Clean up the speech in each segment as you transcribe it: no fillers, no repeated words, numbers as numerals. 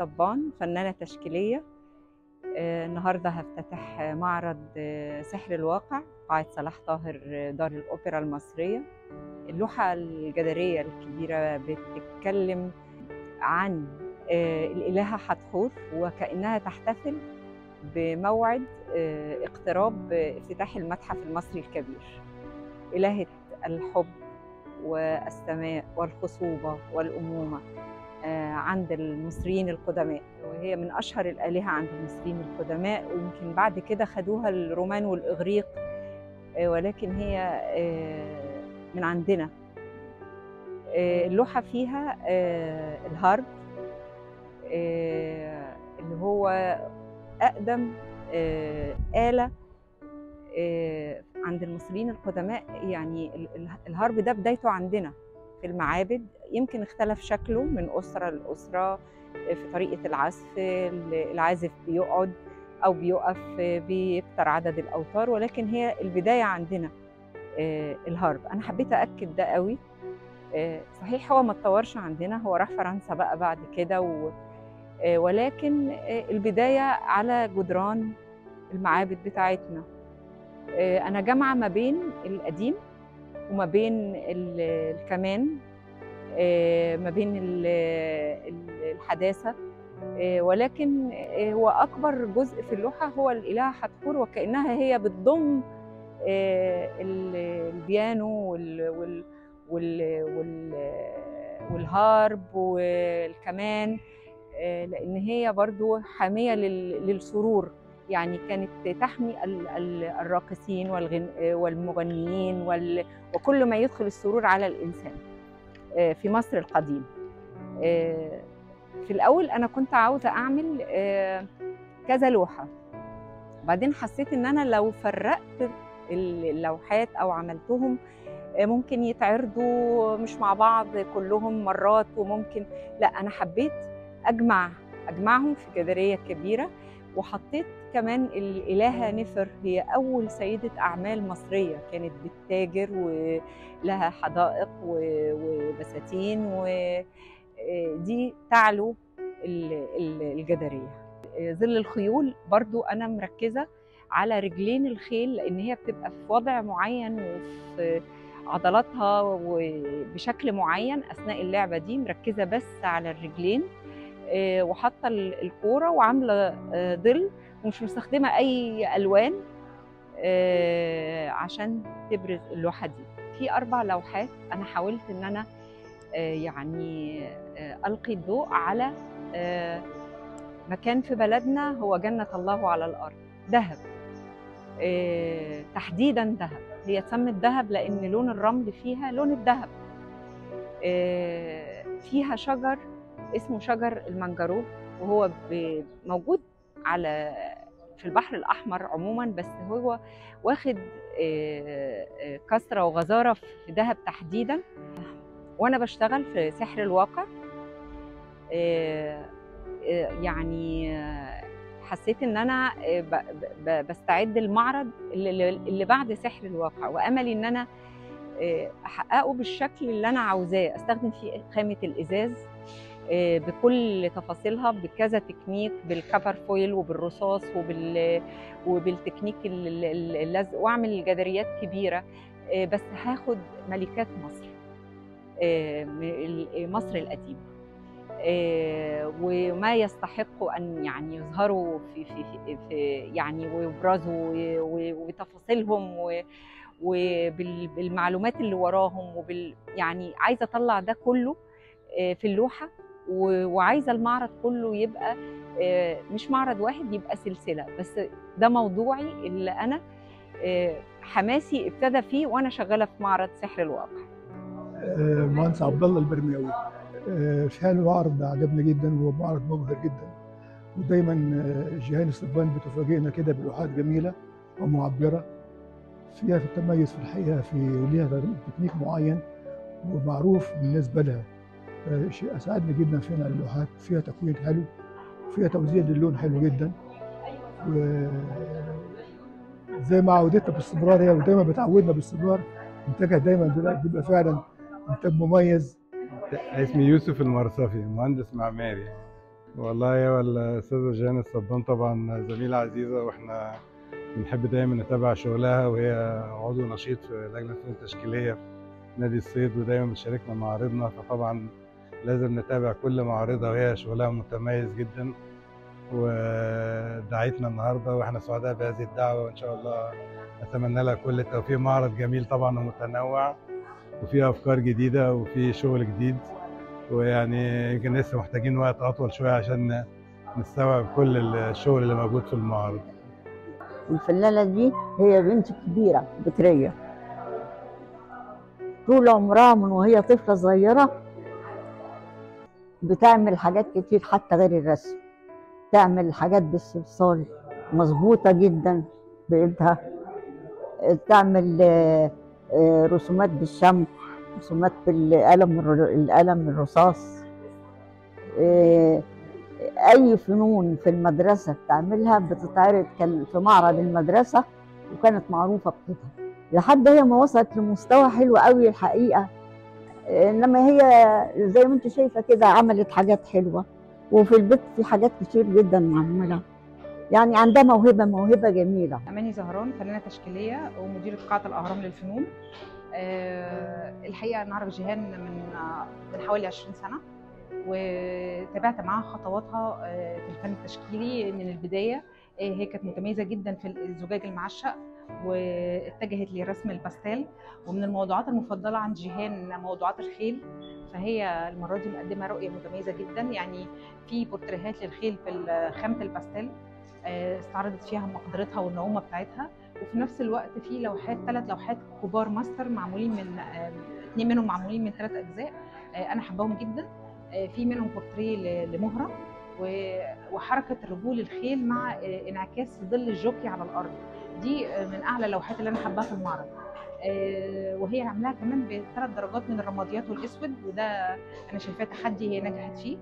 صبان، فنانة تشكيلية. النهاردة هفتتح معرض سحر الواقع قاعة صلاح طاهر دار الأوبرا المصرية. اللوحة الجدارية الكبيرة بتتكلم عن الإلهة حتحور، وكأنها تحتفل بموعد اقتراب افتتاح المتحف المصري الكبير. إلهة الحب والسماء والخصوبة والأمومة عند المصريين القدماء، وهي من أشهر الآلهة عند المصريين القدماء، ويمكن بعد كده خدوها الرومان والإغريق، ولكن هي من عندنا. اللوحة فيها الهارب اللي هو أقدم آلة عند المصريين القدماء. يعني الهارب ده بدايته عندنا في المعابد، يمكن اختلف شكله من أسرة لأسرة في طريقة العزف. العازف بيقعد أو بيقف، بيكتر عدد الأوتار، ولكن هي البداية عندنا الهارب. أنا حبيت أأكد ده قوي. صحيح هو ما اتطورش عندنا، هو راح فرنسا بقى بعد كده، ولكن البداية على جدران المعابد بتاعتنا. أنا جامعة ما بين القديم وما بين الكمان، ما بين الحداثة، ولكن هو أكبر جزء في اللوحة هو الإلهة حتحور، وكأنها هي بتضم البيانو والهارب والكمان، لأن هي برضو حامية للسرور. يعني كانت تحمي الراقصين والمغنيين وكل ما يدخل السرور على الإنسان في مصر القديم. في الأول أنا كنت عاوزة أعمل كذا لوحة، بعدين حسيت إن أنا لو فرقت اللوحات أو عملتهم ممكن يتعرضوا مش مع بعض كلهم مرات، وممكن لا، أنا حبيت أجمعهم في جدارية كبيرة. وحطيت كمان الإلهة نفر، هي أول سيدة أعمال مصرية، كانت بتتاجر ولها حدائق وبساتين، ودي تعلو الجدارية. ظل الخيول برضو أنا مركزة على رجلين الخيل، لأن هي بتبقى في وضع معين وفي عضلاتها وبشكل معين أثناء اللعبة دي، مركزة بس على الرجلين، وحاطه الكوره وعامله ظل، ومش مستخدمه اي الوان عشان تبرز اللوحه دي. في 4 لوحات انا حاولت ان انا يعني القي الضوء على مكان في بلدنا هو جنه الله على الارض، دهب، تحديدا دهب. هي اتسمت دهب لان لون الرمل فيها لون الذهب. فيها شجر اسمه شجر المنجروف، وهو موجود في البحر الأحمر عموما، بس هو واخد كثرة وغزارة في دهب تحديدا. وأنا بشتغل في سحر الواقع، يعني حسيت إن أنا بستعد المعرض اللي بعد سحر الواقع، وأملي إن أنا أحققه بالشكل اللي أنا عاوزاه. أستخدم فيه خامة الإزاز بكل تفاصيلها، بكذا تكنيك، بالكفر فويل وبالرصاص وبالتكنيك اللزق، واعمل جداريات كبيره. بس هاخد ملكات مصر، مصر القديمه، وما يستحقوا ان يعني يظهروا في يعني ويبرزوا وبتفاصيلهم وبالمعلومات اللي وراهم يعني عايزه اطلع ده كله في اللوحه، وعايزه المعرض كله يبقى مش معرض واحد، يبقى سلسله. بس ده موضوعي اللي انا حماسي ابتدى فيه وانا شغاله في معرض سحر الواقع. مهندس عبد الله البرماوي. فعلا المعرض عجبني جدا، وهو معرض مبهر جدا، ودايما جيهان الصبان بتفاجئنا كده بلوحات جميله ومعبره، فيها في التميز في الحقيقه، وليها تكنيك معين ومعروف بالنسبه لها. شيء اسعدني جدا في اللوحات، فيها تكوين حلو، فيها توزيع للون حلو جدا، وزي ما عودتنا باستمرار هي، ودايما بتعودنا باستمرار انتاجها دايما بيبقى فعلا انتاج مميز. اسمي يوسف المرصفي، مهندس معماري. والله هو الأستاذة جيهان الصبان طبعا زميلة عزيزة، واحنا بنحب دايما نتابع شغلها، وهي عضو نشيط في لجنة الفنون التشكيلية في نادي الصيد، ودايما بتشاركنا معارضنا، فطبعا لازم نتابع كل معارضها، وهي شغلها متميز جدا ودعيتنا النهارده، واحنا سعداء بهذه الدعوة، وإن شاء الله نتمنى لها كل التوفيق. معرض جميل طبعا ومتنوع، وفيه أفكار جديدة وفيه شغل جديد، ويعني يمكن لسه محتاجين وقت أطول شوية عشان نستوعب كل الشغل اللي موجود في المعرض. الفنانة دي هي بنت كبيرة بكرية، طول عمرها من وهي طفلة صغيرة بتعمل حاجات كتير حتى غير الرسم، تعمل حاجات بالصلصال مظبوطة جدا بإيدها، تعمل رسومات بالشمع، رسومات بالقلم الرصاص، أي فنون في المدرسة بتعملها بتتعرض في معرض المدرسة، وكانت معروفة بكده لحد هي ما وصلت لمستوى حلو قوي الحقيقة. إنما هي زي ما أنت شايفة كده عملت حاجات حلوة، وفي البيت في حاجات كتير جدا معمولة، يعني عندها موهبة جميلة. أماني زهران فنانة تشكيلية ومديرة قاعة الأهرام للفنون. الحقيقة أنا أعرف جيهان من حوالي 20 سنة، وتابعت معاها خطواتها في الفن التشكيلي من البداية. هي كانت متميزة جدا في الزجاج المعشق، واتجهت لرسم الباستيل، ومن الموضوعات المفضلة عند جيهان موضوعات الخيل، فهي المرة دي مقدمة رؤية متميزة جدا. يعني في بورتريهات للخيل في خامة الباستيل استعرضت فيها مقدرتها والنعومة بتاعتها، وفي نفس الوقت في ثلاث لوحات كبار ماستر معمولين من 2 منهم معمولين من 3 أجزاء أنا حباهم جدا. في منهم بورتريه لمهرة وحركة رجول الخيل مع انعكاس ظل الجوكي على الأرض، دي من أعلى اللوحات اللي أنا حباها في المعرض. وهي عاملاها كمان ب3 درجات من الرماديات والأسود، وده أنا شايفاه تحدي هي نجحت فيه.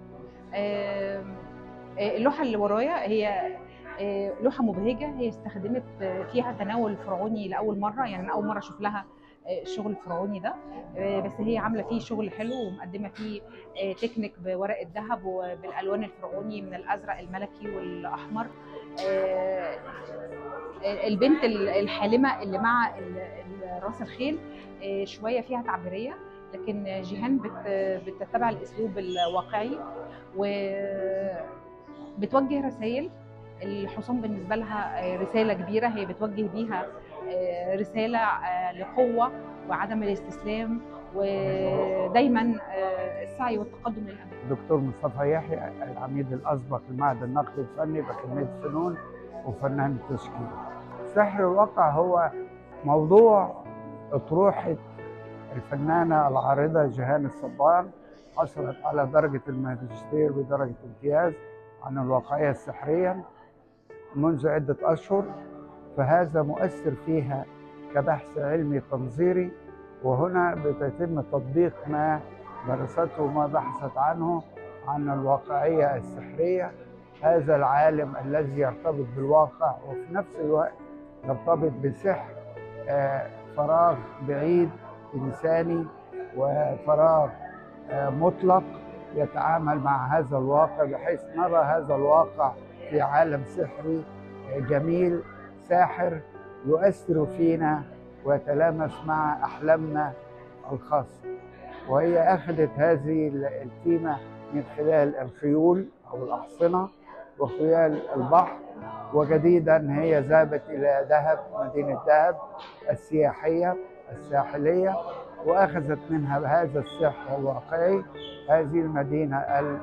اللوحة اللي ورايا هي لوحة مبهجة، هي استخدمت فيها تناول فرعوني لأول مرة، يعني أنا أول مرة أشوف لها الشغل الفرعوني ده، بس هي عاملة فيه شغل حلو ومقدمة فيه تكنيك بورق الذهب وبالألوان الفرعوني من الأزرق الملكي والأحمر. البنت الحالمة اللي مع راس الخيل شوية فيها تعبيرية، لكن جيهان بتتبع الأسلوب الواقعي وبتوجه رسائل. الحصان بالنسبة لها رسالة كبيرة، هي بتوجه بيها رسالة لقوة وعدم الاستسلام، ودايما السعي والتقدم للأمام. الدكتور مصطفى يحيى العميد الأسبق لمعهد النقد الفني بأكاديمية الفنون وفنان التشكيل. سحر الواقع هو موضوع أطروحة الفنانة العارضة جيهان الصبان، حصلت على درجة الماجستير بدرجة امتياز عن الواقعية السحرية منذ عدة أشهر، فهذا مؤثر فيها كبحث علمي تنظيري، وهنا بيتم تطبيق ما درسته وما بحثت عنه عن الواقعية السحرية، هذا العالم الذي يرتبط بالواقع وفي نفس الوقت يرتبط بسحر، فراغ بعيد إنساني وفراغ مطلق يتعامل مع هذا الواقع، بحيث نرى هذا الواقع في عالم سحري جميل ساحر يؤثر فينا ويتلامس مع أحلامنا الخاصة. وهي أخذت هذه التيمة من خلال الخيول أو الأحصنة وخيال البحر، وجديدا هي ذهبت إلى دهب، مدينة دهب السياحية الساحلية، وأخذت منها بهذا السحر الواقعي هذه المدينة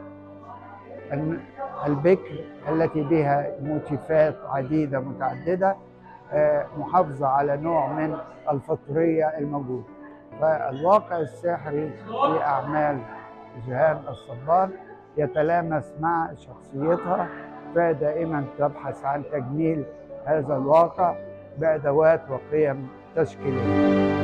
البكر التي بها موتيفات عديدة متعددة، محافظة على نوع من الفطرية الموجودة. فالواقع السحري في أعمال جيهان الصبان يتلامس مع شخصيتها، فدائما تبحث عن تجميل هذا الواقع بأدوات وقيم تشكيلية.